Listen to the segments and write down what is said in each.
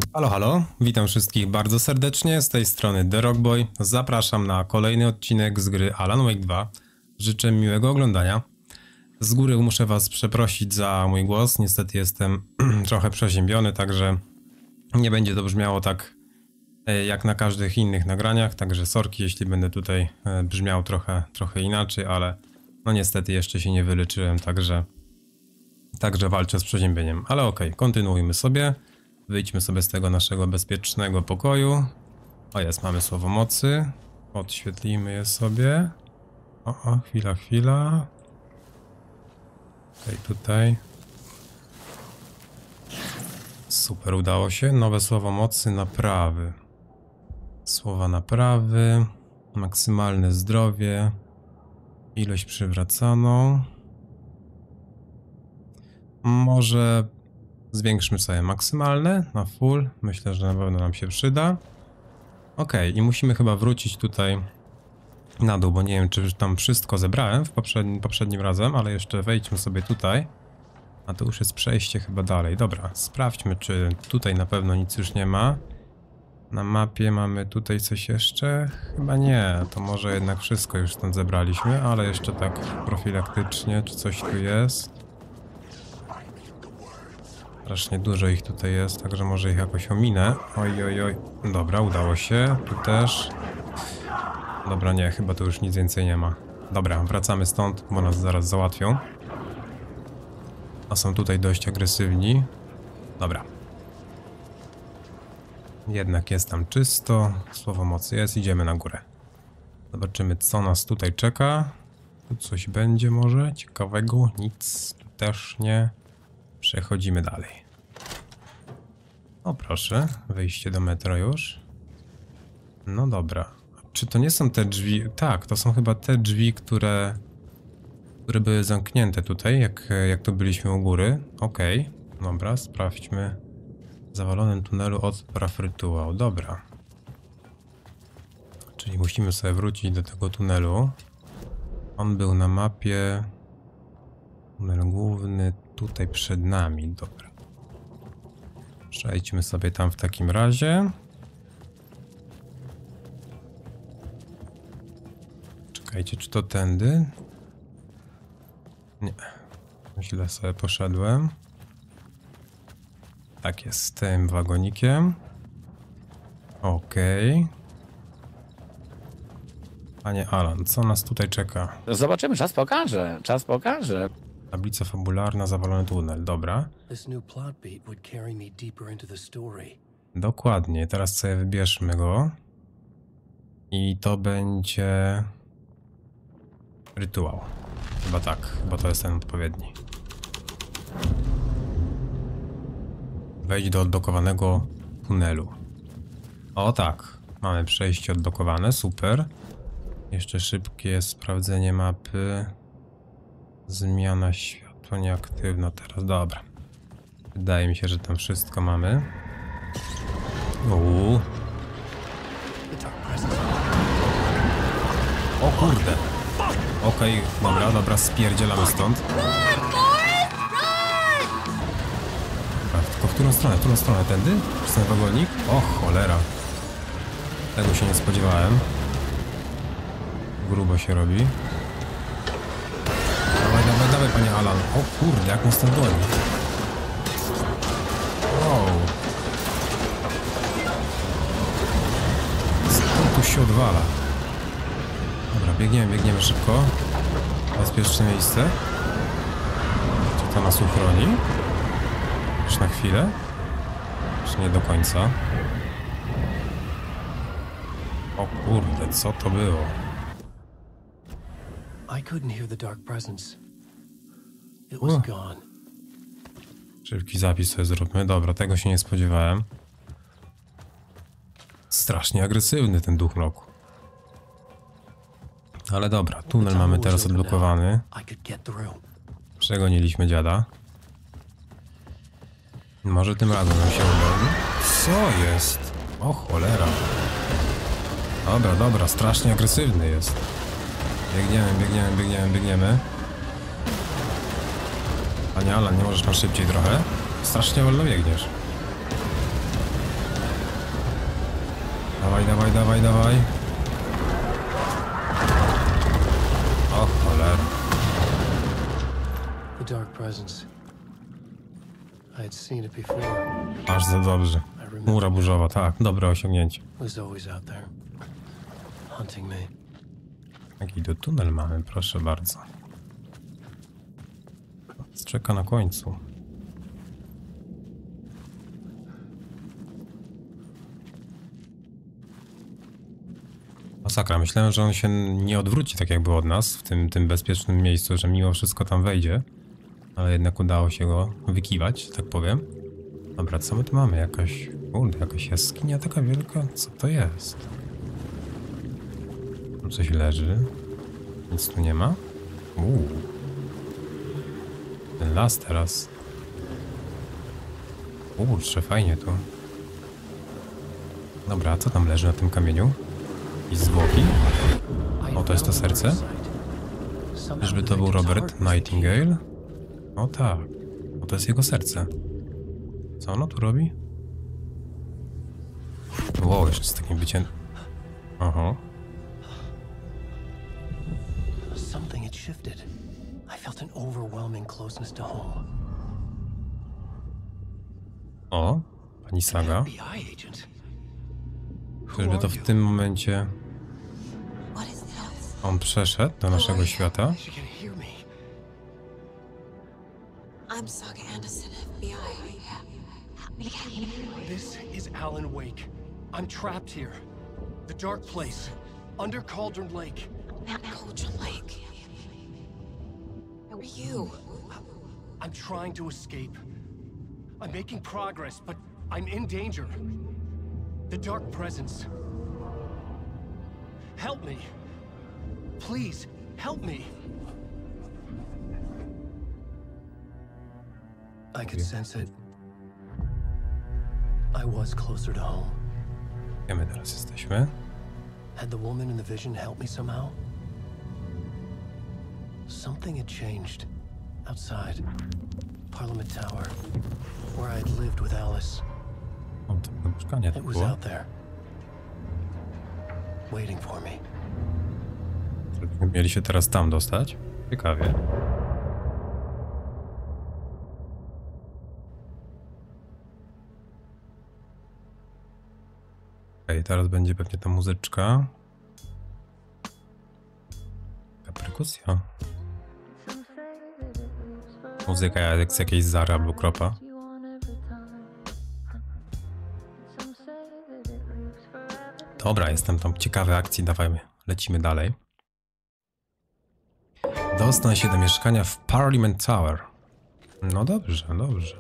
Halo, halo, witam wszystkich bardzo serdecznie, z tej strony The Rockboy. Zapraszam na kolejny odcinek z gry Alan Wake 2. Życzę miłego oglądania. Z góry muszę was przeprosić za mój głos, niestety jestem trochę przeziębiony, także nie będzie to brzmiało tak jak na każdych innych nagraniach, także sorki, jeśli będę tutaj brzmiał trochę inaczej, ale no niestety jeszcze się nie wyleczyłem, także walczę z przeziębieniem. Ale okej, kontynuujmy sobie. Wyjdźmy sobie z tego naszego bezpiecznego pokoju. O jest, mamy słowo mocy. Odświetlimy je sobie. O, chwila. Tutaj. Super, udało się. Nowe słowo mocy, naprawy. Słowa naprawy. Maksymalne zdrowie. Ilość przywracaną. Może zwiększmy sobie maksymalne na full. Myślę, że na pewno nam się przyda. Ok, i musimy chyba wrócić tutaj na dół, bo nie wiem, czy tam wszystko zebrałem poprzednim razem, ale jeszcze wejdźmy sobie tutaj. A to już jest przejście chyba dalej. Dobra, sprawdźmy, czy tutaj na pewno nic już nie ma. Na mapie mamy tutaj coś jeszcze? Chyba nie, to może jednak wszystko już stąd zebraliśmy, ale jeszcze tak profilaktycznie, czy coś tu jest. Strasznie dużo ich tutaj jest, także może ich jakoś ominę. Oj. Dobra, udało się. Tu też. Dobra, nie, chyba tu już nic więcej nie ma. Dobra, wracamy stąd, bo nas zaraz załatwią. A są tutaj dość agresywni. Dobra. Jednak jest tam czysto. Słowo mocy jest, idziemy na górę. Zobaczymy, co nas tutaj czeka. Tu coś będzie może ciekawego. Nic tu też nie. Przechodzimy dalej. O proszę, wejście do metro już. No dobra. Czy to nie są te drzwi? Tak, to są chyba te drzwi, które były zamknięte tutaj, jak tu byliśmy u góry. Okej, dobra, sprawdźmy. W zawalonym tunelu odpraw rytuał. Dobra. Czyli musimy sobie wrócić do tego tunelu. On był na mapie. Tunel główny tutaj przed nami, dobra. Przejdźmy sobie tam w takim razie. Czekajcie, czy to tędy? Nie. Źle sobie poszedłem. Tak jest, tym wagonikiem. Okej. Panie Alan, co nas tutaj czeka? Zobaczymy, czas pokaże. Tablica fabularna, zawalony tunel, dobra. Dokładnie, teraz sobie wybierzmy go. I to będzie rytuał. Chyba tak, chyba to jest ten odpowiedni. Wejdź do odblokowanego tunelu. O tak, mamy przejście odblokowane, super. Jeszcze szybkie sprawdzenie mapy. Zmiana światła nieaktywna teraz, dobra. Wydaje mi się, że tam wszystko mamy. O kurde. Okej, dobra, spierdzielamy stąd. Dobra, tylko w którą stronę? Tędy? Przez ten wagonik? O cholera. Tego się nie spodziewałem. Grubo się robi. Dawaj, panie Alan. O kurde, jak nas ten goni. Wow. Skąd tu się odwala? Dobra, biegniemy szybko. Bezpieczne miejsce. Czy to nas uchroni? Już na chwilę. Już nie do końca. O kurde, co to było? I couldn't hear the dark presence. It was gone. Szybki zapis sobie zróbmy. Dobra, tego się nie spodziewałem. Strasznie agresywny ten duch mroku. Ale dobra, tunel mamy teraz odblokowany. Przegoniliśmy dziada. Może tym razem nam się uda. Co jest? O cholera. Dobra, strasznie agresywny jest. Biegniemy. Panie Alan, nie możesz pan szybciej trochę? Strasznie wolno biegniesz. Dawaj, dawaj, dawaj, dawaj. O cholera. The dark presence. I had seen it before. Aż za dobrze. Chmura burzowa, tak. Dobre osiągnięcie. Was always out there, hunting me. Jaki to tunel mamy, proszę bardzo. Czeka na końcu. Masakra, myślałem, że on się nie odwróci tak jakby od nas w tym bezpiecznym miejscu, że mimo wszystko tam wejdzie. Ale jednak udało się go wykiwać, że tak powiem. Dobra, co my tu mamy? Jakaś jaskinia taka wielka? Co to jest? Tu coś leży. Nic tu nie ma. Ten las teraz. Kurczę, fajnie tu. Dobra, a co tam leży na tym kamieniu? I zwłoki? O, to jest to serce? Czyżby to był Robert Nightingale? O tak. O, to jest jego serce. Co ono tu robi? Wow, jeszcze z takim byciem... Oho. Something had shifted. I felt an overwhelming closeness to home. O, pani Saga. FBI agent. Czyżby to w tym momencie on przeszedł do naszego świata? She can hear me. I'm Saga Anderson, FBI. This is Alan Wake. I'm trapped here. The dark place. Under Cauldron Lake. Cauldron Lake. Who are you? I'm trying to escape. I'm making progress, but I'm in danger. The dark presence. Help me. Please, help me. I could sense it. I was closer to home. Gdzie my teraz jesteśmy? Had the woman in the vision helped me somehow? Something had changed. Outside. Parliament Tower. Where I had lived with Alice. O, to mieszkanie to It was było. out there. Waiting for me. Mieli się teraz tam dostać? Ciekawie. Okej, teraz będzie pewnie ta muzyczka. Taka perkusja. Muzyka jak z jakiejś Zary albo Kropa. Dobra, jestem tam ciekawy akcji, dawajmy, lecimy dalej. Dostań się do mieszkania w Parliament Tower. No dobrze, dobrze.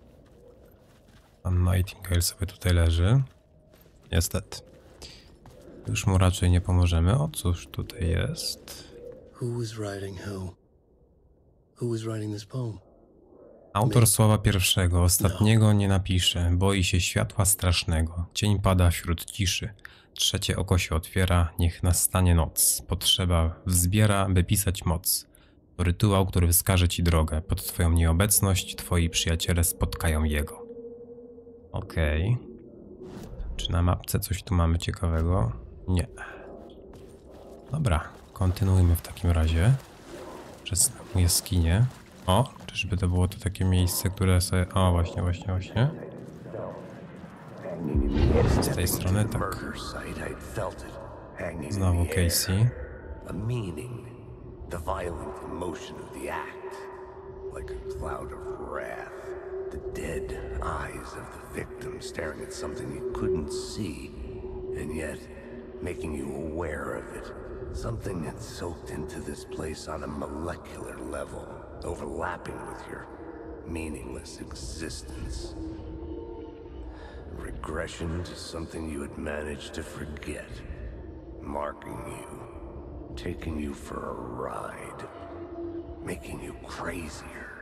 Pan Nightingale sobie tutaj leży. Niestety. Już mu raczej nie pomożemy. O, cóż tutaj jest? Who was writing who? Who was writing this poem? Autor słowa pierwszego, ostatniego nie napisze. Boi się światła strasznego. Cień pada wśród ciszy. Trzecie oko się otwiera, niech nastanie noc. Potrzeba wzbiera, by pisać moc. To rytuał, który wskaże ci drogę. Pod twoją nieobecność twoi przyjaciele spotkają jego. Okej. Czy na mapce coś tu mamy ciekawego? Nie. Dobra, kontynuujmy w takim razie. Przez jaskinię. O, czyżby to było to takie miejsce, które sobie... O, właśnie. Z tej strony tak. Znowu Casey. A meaning, the violent emotion of the act, like a cloud of wrath, the dead eyes of the victim staring at something you couldn't see, and yet making you aware of it. Something had soaked into this place on a molecular level, overlapping with your meaningless existence. Regression to something you had managed to forget, marking you, taking you for a ride, making you crazier.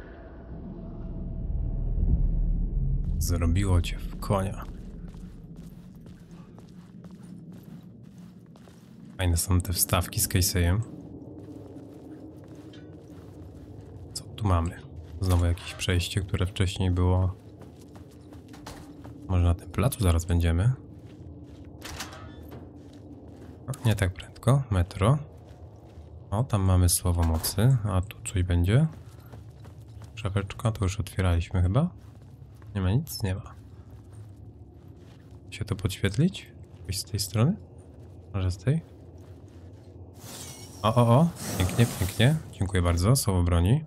Zrobiło cię w konia. Fajne są te wstawki z Casey'em. Co tu mamy? Znowu jakieś przejście, które wcześniej było. Może na tym placu zaraz będziemy. Nie tak prędko. Metro. O, tam mamy słowo mocy. A tu coś będzie? Szafeczka, to już otwieraliśmy chyba. Nie ma nic? Nie ma. Się to podświetlić? Coś z tej strony? Może z tej? O. Pięknie, pięknie. Dziękuję bardzo. Słowo broni.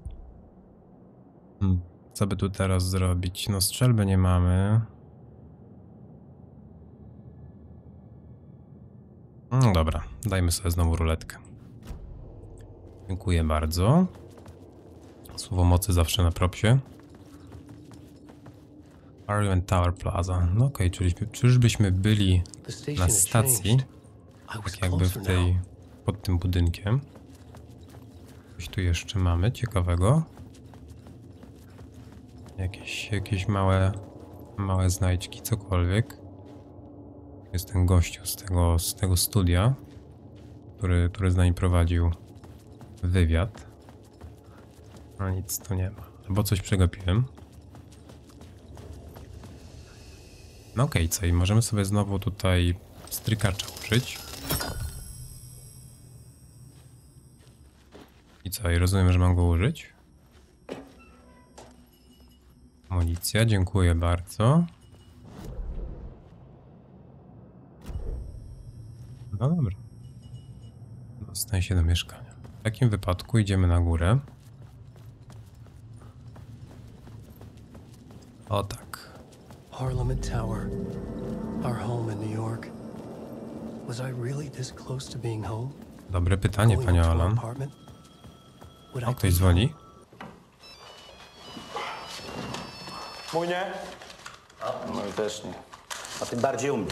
Co by tu teraz zrobić? No strzelby nie mamy. No dobra, dajmy sobie znowu ruletkę. Dziękuję bardzo. Słowo mocy zawsze na propsie. Parliament Tower Plaza. No okej, czyżbyśmy byli na stacji, tak jakby w tej, pod tym budynkiem. Coś tu jeszcze mamy ciekawego. Jakieś małe znajdźki, cokolwiek. Jest ten gościu z tego studia, który z nami prowadził wywiad. No nic tu nie ma. Bo coś przegapiłem. No okej, co? I możemy sobie znowu tutaj strykacza użyć. I co? I rozumiem, że mam go użyć. Amunicja, dziękuję bardzo. No dobra. Dostaję się do mieszkania. W takim wypadku idziemy na górę. O tak. Parliament Tower, our home in New York. Was I really this close to being home? Dobre pytanie, Going panie up to our Alan. apartment? Would O, I ktoś be dzwoni. Mój nie? No i też nie. A tym bardziej u mnie.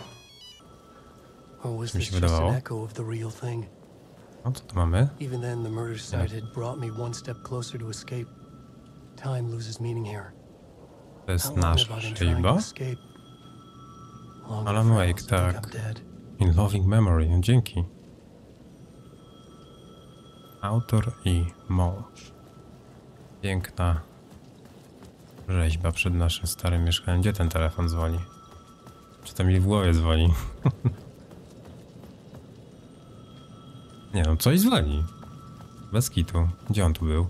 Or was Mi this się just an wydawało. echo of the real thing? O, co tu mamy? Even then, the murder site had brought me one step closer to escape. Time loses meaning here. To jest How long nasza have I been trying to szyba. escape? Long Alan enough Wake, to think tak. I'm dead. In loving memory. No, dzięki. Autor i mąż. Piękna rzeźba przed naszym starym mieszkaniem. Gdzie ten telefon dzwoni? Czy to mi w głowie dzwoni? Nie no, coś dzwoni. Bez kitu. Gdzie on tu był?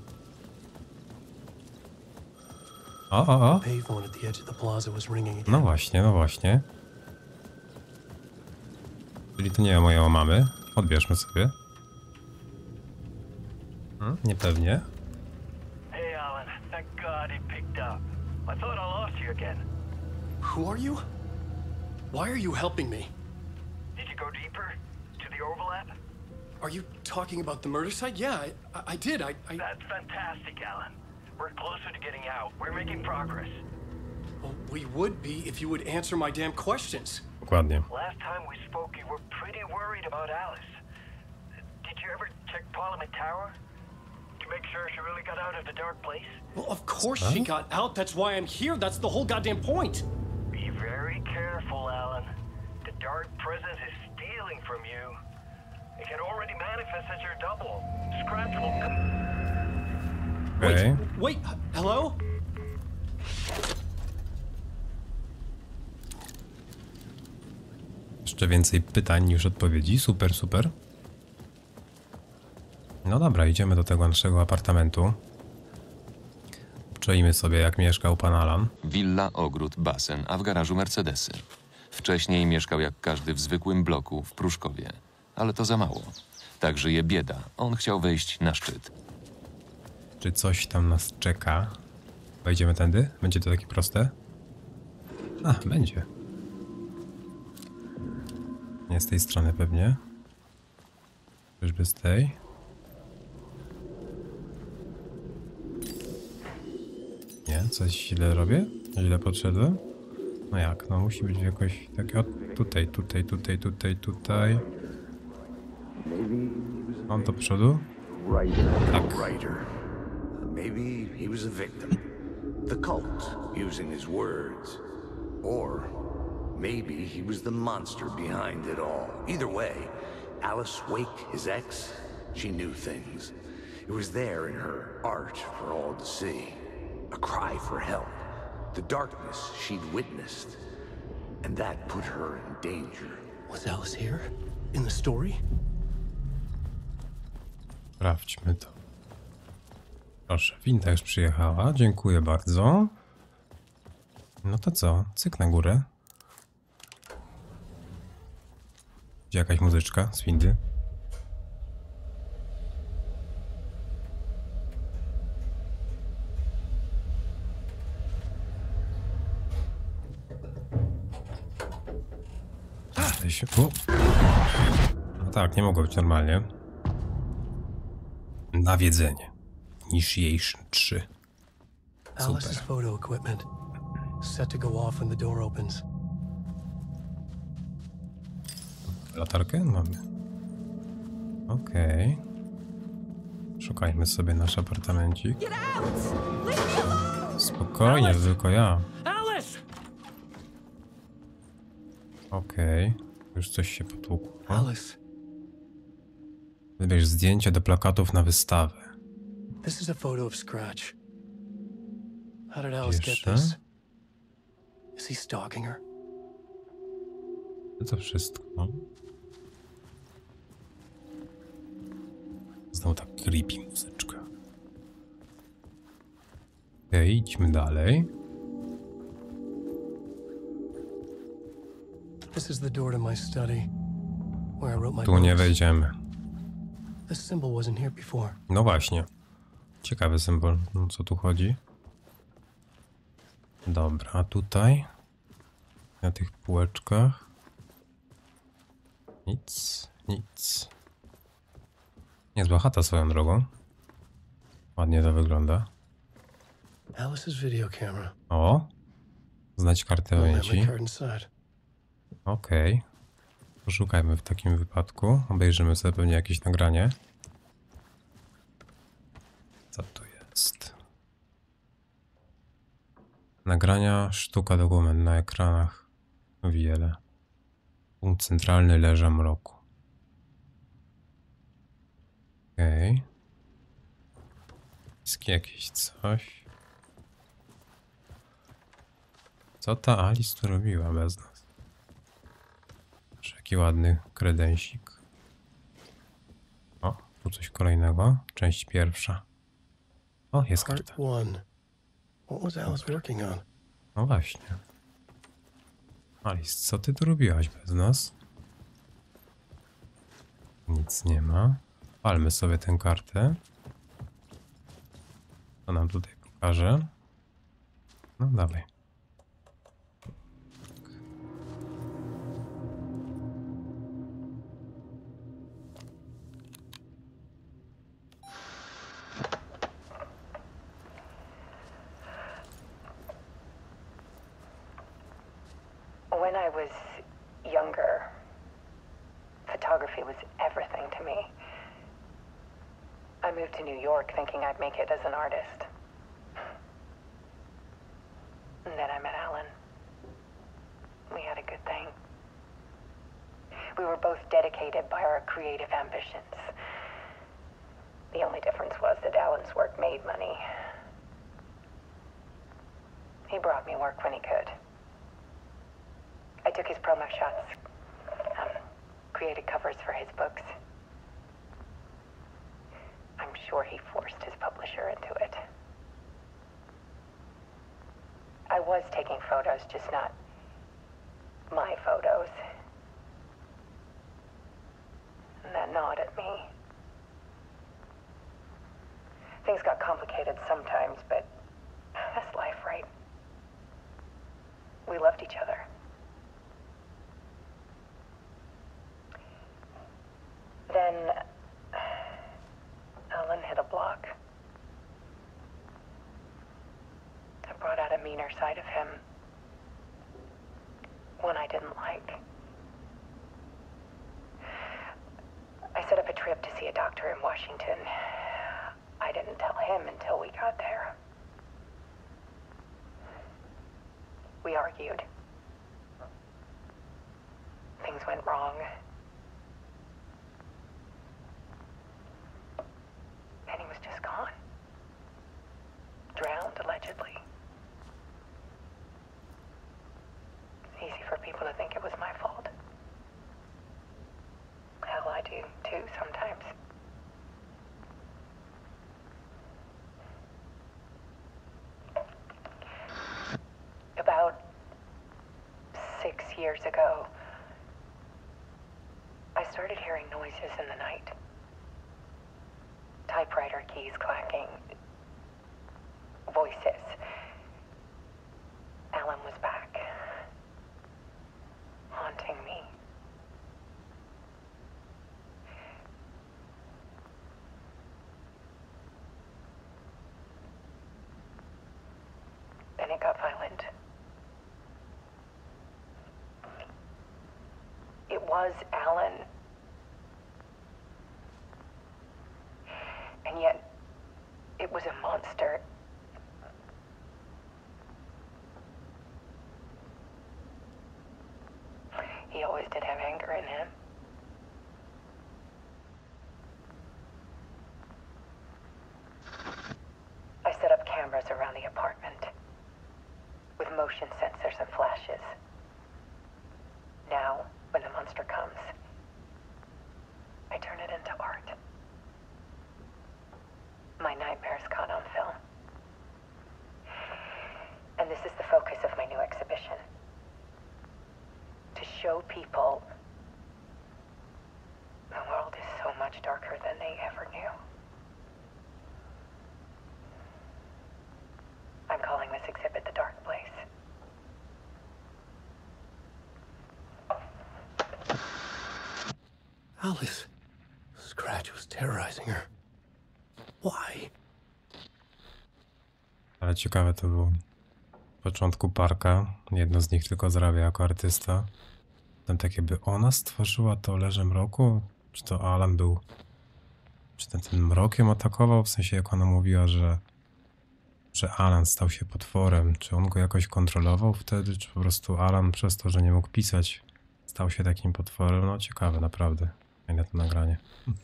O. Payphone at the edge of the plaza was ringing again. No właśnie. Czyli to nie o mojej mamy. Odbierzmy sobie. Niepewnie. Hey, Alan. Thank God it picked up. I thought I lost you again. Who are you? Why are you helping me? Did you go deeper? To the overlap? Are you talking about the murder site? Yeah, I did. I That's fantastic, Alan. We're closer to getting out. We're making progress. Well, we would be if you would answer my damn questions. Dokładnie. Last time we spoke, you were pretty worried about Alice. Did you ever check Parliament Tower? To make sure she really got out of the dark place? Well, of course she got out. That's why I'm here. That's the whole goddamn point. Be very careful, Alan. The dark presence is stealing from you. It can already manifest as your double. Scratch will come. Okej. Wait, hello? Jeszcze więcej pytań niż odpowiedzi. Super. No dobra, idziemy do tego naszego apartamentu. Obczoimy sobie, jak mieszkał pan Alan. Willa, ogród, basen, a w garażu Mercedesy. Wcześniej mieszkał jak każdy w zwykłym bloku w Pruszkowie. Ale to za mało. Tak żyje bieda. On chciał wejść na szczyt. Czy coś tam nas czeka? Wejdziemy tędy? Będzie to takie proste? A, będzie. Nie z tej strony pewnie. Czyżby z tej? Nie, coś źle robię? Źle podszedłem? No jak? No musi być jakoś takie... O, tutaj. Mam do przodu? Writer. Maybe he was a victim. The cult, using his words. Or maybe he was the monster behind it all. Either way, Alice Wake, his ex, she knew things. It was there in her art for all to see. A cry for help. The darkness she'd witnessed. And that put her in danger. Was Alice here? in the story? Sprawdźmy to. Proszę, winda już przyjechała. Dziękuję bardzo. No to co? Cyk na górę. Gdzie jakaś muzyczka z windy? O. No tak, nie mogło być normalnie. Nawiedzenie. Initiation 3. Alice's photo equipment. Set to go off when the door opens. Latarkę mamy. Okej. Szukajmy sobie nasz apartamencik. Spokojnie, tylko ja. Alice! Okej. Już coś się potłukło. Alice, Wybierz zdjęcie do plakatów na wystawę. this is a photo of Scratch. How did Alice get Jeszcze? this? Is he stalking her? To wszystko. Znowu tak creepy muzyczka. Okej, idźmy dalej. This is the door to my study, where I wrote my Tu nie books. wejdziemy. This symbol wasn't here before. No właśnie. Ciekawy symbol. O co tu chodzi? Dobra, a tutaj? Na tych półeczkach? Nic, nic. Niezła chata swoją drogą. Ładnie to wygląda. Alice's video camera. O! Znać kartę No memory pamięci. card inside. Okej. Poszukajmy w takim wypadku. Obejrzymy sobie pewnie jakieś nagranie. Co to jest? Nagrania, sztuka, dokument na ekranach. Wiele. Punkt centralny leża mroku. Okej. Jest jakieś coś. Co ta Alice tu robiła bez nas? Jaki ładny kredensik. O, tu coś kolejnego. Część pierwsza. O, jest Part karta. 1. What was Alice working on? No właśnie. Alice, co ty tu robiłaś bez nas? Nic nie ma. Palmy sobie tę kartę. Co nam tutaj pokaże? No dalej. When I was younger, photography was everything to me. I moved to New York thinking I'd make it as an artist. And then I met Alan. We had a good thing. We were both dedicated by our creative ambitions. The only difference was that Alan's work made money. He brought me work when he could. I took his promo shots, created covers for his books. I'm sure he forced his publisher into it. I was taking photos, just not my photos. And that gnawed at me. Things got complicated sometimes, but that's life, right? We loved each other. Then Alan hit a block. I brought out a meaner side of him. One I didn't like. I set up a trip to see a doctor in Washington. I didn't tell him until we got there. We argued. Things went wrong. And he was just gone. Drowned, allegedly. It's easy for people to think it was my fault. years ago, I started hearing noises in the night. Typewriter keys clacking. Voices. Alan was back. Haunting me. Then it got violent. It was Alan. And yet, it was a monster. He always did have anger in him. I set up cameras around the apartment with motion sensors and flashes. Now, when the monster comes, I turn it into art. My nightmares caught on film. And this is the focus of my new exhibition. To show people the world is so much darker than they ever knew. I'm calling this exhibit The Dark Place. Alice. Scratch was terrorizing her. Why? Ale ciekawe to było. W początku Parka, jedno z nich tylko zarabia jako artysta. Potem tak jakby ona stworzyła to Leże Mroku? Czy to Alan był... Czy ten mrokiem atakował? W sensie jak ona mówiła, że Alan stał się potworem. Czy on go jakoś kontrolował wtedy? Czy po prostu Alan przez to, że nie mógł pisać, stał się takim potworem? No ciekawe, naprawdę. Fajne to nagranie.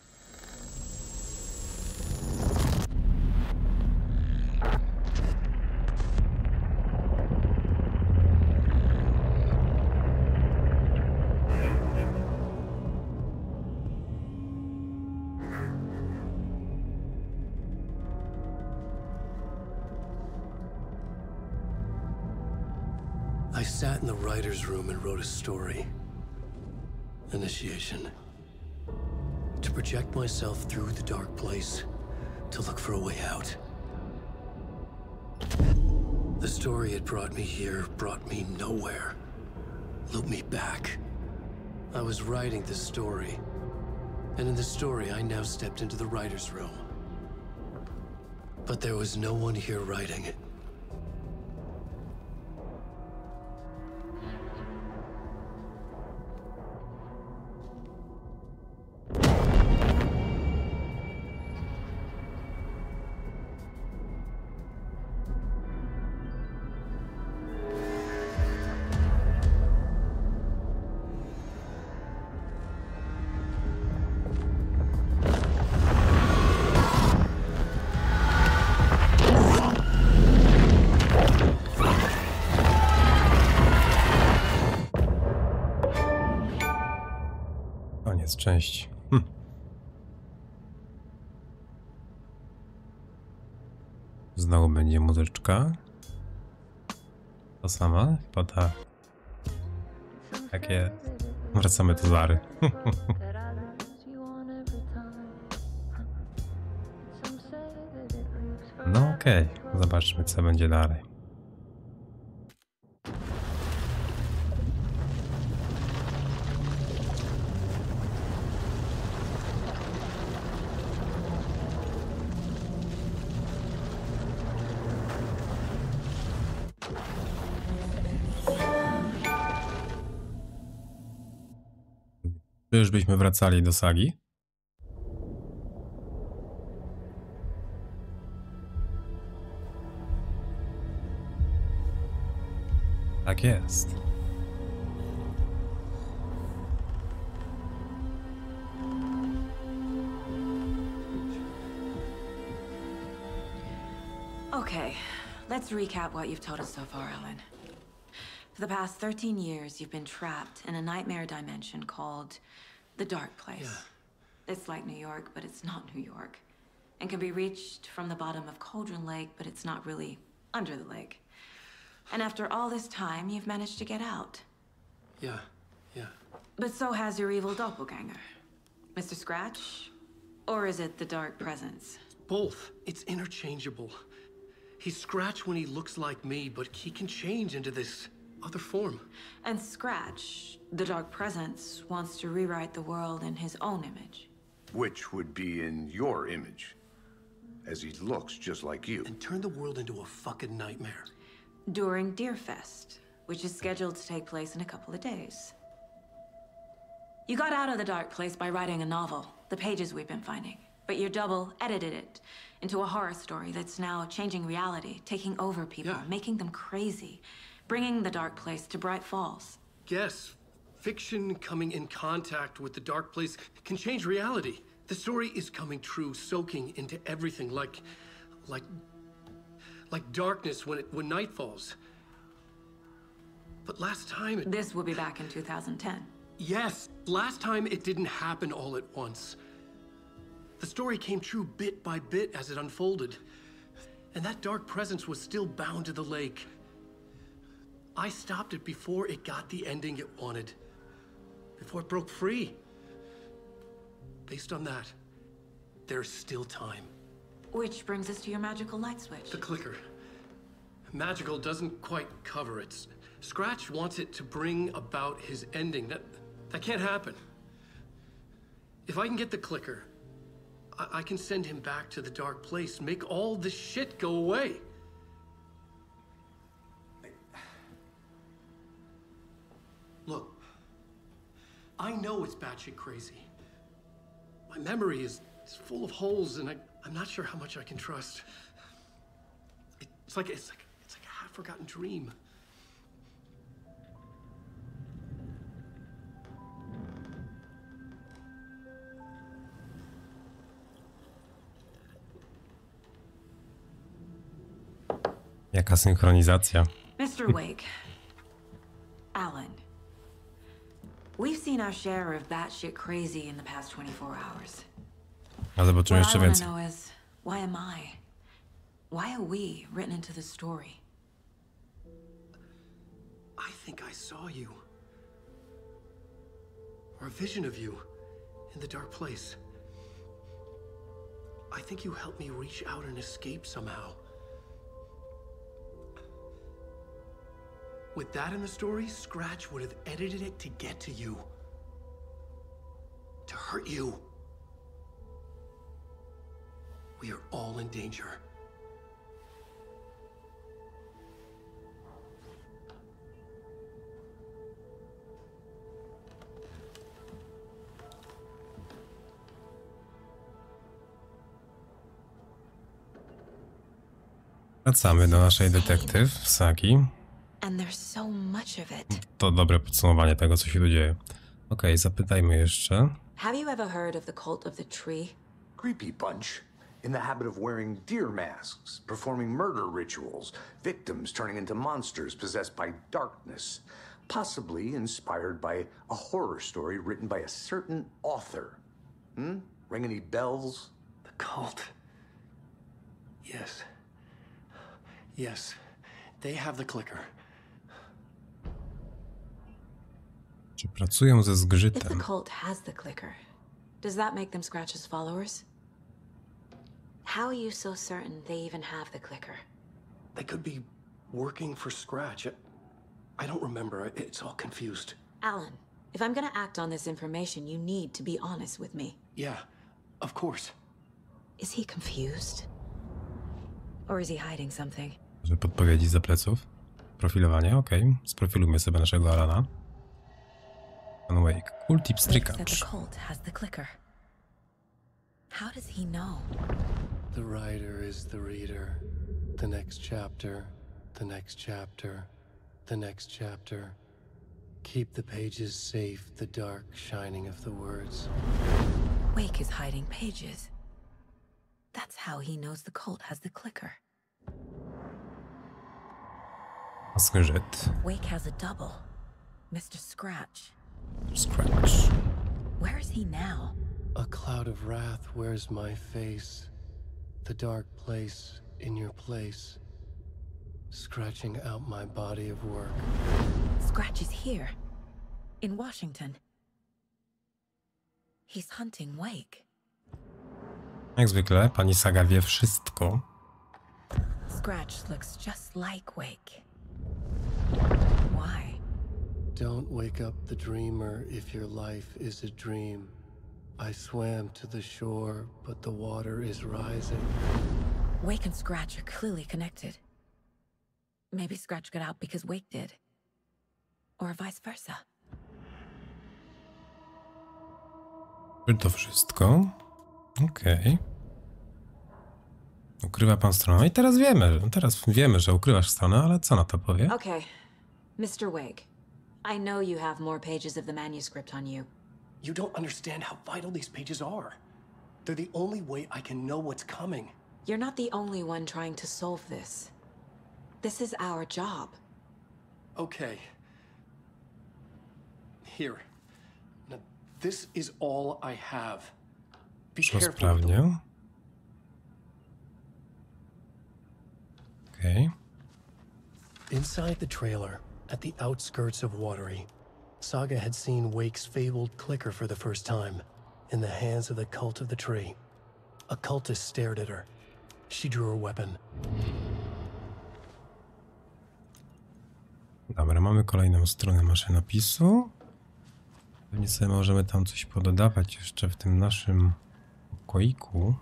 I sat in the writer's room and wrote a story. Initiation. To project myself through the dark place, to look for a way out. The story had brought me here, brought me nowhere. Looped me back. I was writing this story. And in the story, I now stepped into the writer's room. But there was no one here writing it. Koniec części. Znowu będzie muzyczka. To sama? Chyba tak. Takie... Wracamy do Zary. No okej. Zobaczmy, co będzie dalej. Czy już byśmy wracali do sagi? Tak jest. Okay, let's recap what you've told us so far, Alan. For the past 13 years, you've been trapped in a nightmare dimension called the Dark Place. Yeah. It's like New York, but it's not New York. And can be reached from the bottom of Cauldron Lake, but it's not really under the lake. And after all this time, you've managed to get out. Yeah, yeah. But so has your evil doppelganger. Mr. Scratch? Or is it the Dark Presence? Both. It's interchangeable. He's Scratch when he looks like me, but he can change into this other form. And Scratch, the Dark Presence, wants to rewrite the world in his own image. Which would be in your image, as he looks just like you. And turn the world into a fucking nightmare. During Deerfest, which is scheduled to take place in a couple of days. You got out of the Dark Place by writing a novel, the pages we've been finding. But your double edited it into a horror story that's now changing reality, taking over people, making them crazy, bringing the Dark Place to Bright Falls. Yes, fiction coming in contact with the Dark Place can change reality. The story is coming true, soaking into everything, like darkness when night falls. But last time This will be back in 2010. Yes, last time it didn't happen all at once. The story came true bit by bit as it unfolded. And that Dark Presence was still bound to the lake. I stopped it before it got the ending it wanted. Before it broke free. Based on that, there's still time. Which brings us to your magical light switch. The clicker. Magical doesn't quite cover it. Scratch wants it to bring about his ending. That can't happen. If I can get the clicker, I can send him back to the Dark Place, make all this shit go away. Look, I know it's batshit crazy. My memory is full of holes, and I'm not sure how much I can trust. It's like a half-forgotten dream. Jaka synchronizacja. Mr. Wake, Alan, we've seen our share of batshit crazy in the past 24 hours. A zobaczymy What I jeszcze want to więcej. know is, why am I? Why are we written into the story? I think I saw you. Or a vision of you in the Dark Place. I think you helped me reach out and escape somehow. With that in the story, Scratch would have edited it to get to you. To hurt you. We are all in danger. Wracamy do naszej detektyw, Saki. And there's so much of it. To dobre podsumowanie tego, co się tu dzieje. Okej, zapytajmy jeszcze. Have you ever heard of the cult of the tree? Creepy bunch. In the habit of wearing deer masks, performing murder rituals, victims turning into monsters possessed by darkness, possibly inspired by a horror story written by a certain author. Ring any bells? The cult. Yes. Yes. They have the clicker. Czy pracują ze If the zgrzytem? cult has the clicker, does that make them Scratch's followers? How are you so certain they even have the clicker? They could be working for Scratch. I don't remember. It's all confused. Alan, if I'm gonna act on this information, you need to be honest with me. Yeah, of course. Is he confused? Or is he hiding something? Że podpowiedzi za pleców? Profilowanie, okej. Sprofilujmy sobie naszego Alana. Alan Wake. Cool tip Wake said the strykacz. cult has the clicker. How does he know? The writer is the reader. The next chapter, the next chapter, the next chapter. Keep the pages safe, the dark shining of the words. Wake is hiding pages. That's how he knows the cult has the clicker. Zgrzyt. Wake has a double. Mr. Scratch. Scratch. Where is he now? A cloud of wrath wears my face. The dark place in your place. Scratching out my body of work. Scratch is here. in Washington. He's hunting Wake. Jak zwykle, pani Saga wie wszystko. Scratch looks just like Wake. Why? Don't wake up the dreamer if your life is a dream. I swam to the shore, but the water is rising. Wake and Scratch are clearly connected. Maybe Scratch got out because Wake did. Or vice versa. Czy to wszystko? Okej. Ukrywa pan stronę. No i teraz wiemy, że ukrywasz stronę, ale co na to powie? Okay. Mr. Wake, I know you have more pages of the manuscript on you. You don't understand how vital these pages are. They're the only way I can know what's coming. You're not the only one trying to solve this. This is our job. Okay. Here. Now, this is all I have. Be Szło careful. sprawnie. Okej. Inside the trailer, at the outskirts of Watery, Saga had seen Wake's fabled clicker for the first time, in the hands of the Cult of the Tree. A cultist stared at her. She drew her weapon. Dobra, mamy kolejną stronę maszynopisu. Pewnie sobie możemy tam coś pododawać jeszcze w tym naszym pokoiku.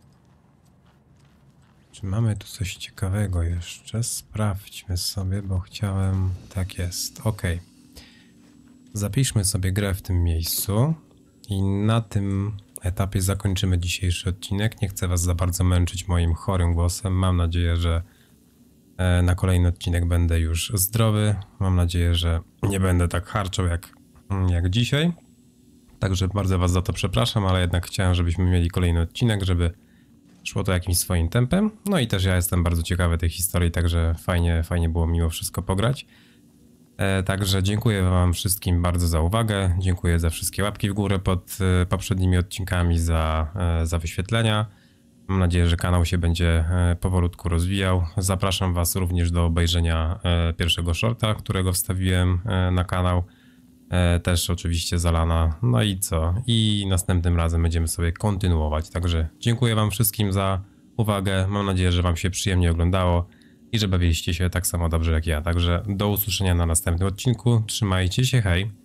Czy mamy tu coś ciekawego jeszcze? Sprawdźmy sobie, bo chciałem... Tak jest, ok. Zapiszmy sobie grę w tym miejscu i na tym etapie zakończymy dzisiejszy odcinek. Nie chcę was za bardzo męczyć moim chorym głosem. Mam nadzieję, że na kolejny odcinek będę już zdrowy. Mam nadzieję, że nie będę tak harczał jak dzisiaj. Także bardzo was za to przepraszam, ale jednak chciałem, żebyśmy mieli kolejny odcinek, żeby szło to jakimś swoim tempem. No i też ja jestem bardzo ciekawy tej historii, także fajnie było mimo wszystko pograć. Także dziękuję wam wszystkim bardzo za uwagę. Dziękuję za wszystkie łapki w górę pod poprzednimi odcinkami, za wyświetlenia. Mam nadzieję, że kanał się będzie powolutku rozwijał. Zapraszam was również do obejrzenia pierwszego shorta, którego wstawiłem na kanał. Też oczywiście z Alana. No i co? I następnym razem będziemy sobie kontynuować. Także dziękuję wam wszystkim za uwagę. Mam nadzieję, że wam się przyjemnie oglądało i że bawiliście się tak samo dobrze jak ja. Także do usłyszenia na następnym odcinku. Trzymajcie się, hej!